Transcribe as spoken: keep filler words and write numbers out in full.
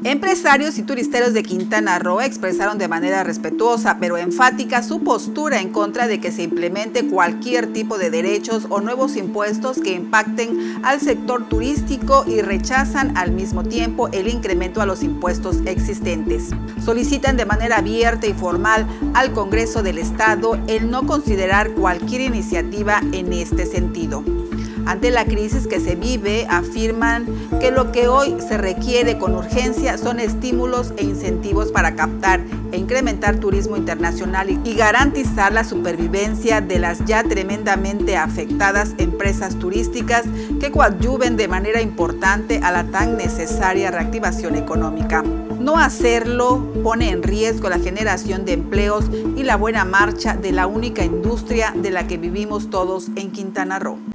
Empresarios y turisteros de Quintana Roo expresaron de manera respetuosa pero enfática su postura en contra de que se implemente cualquier tipo de derechos o nuevos impuestos que impacten al sector turístico y rechazan al mismo tiempo el incremento a los impuestos existentes. Solicitan de manera abierta y formal al Congreso del Estado el no considerar cualquier iniciativa en este sentido. Ante la crisis que se vive, afirman que lo que hoy se requiere con urgencia son estímulos e incentivos para captar e incrementar turismo internacional y garantizar la supervivencia de las ya tremendamente afectadas empresas turísticas que coadyuven de manera importante a la tan necesaria reactivación económica. No hacerlo pone en riesgo la generación de empleos y la buena marcha de la única industria de la que vivimos todos en Quintana Roo.